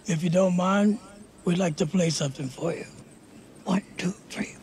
If you don't mind, we'd like to play something for you. 1, 2, 3.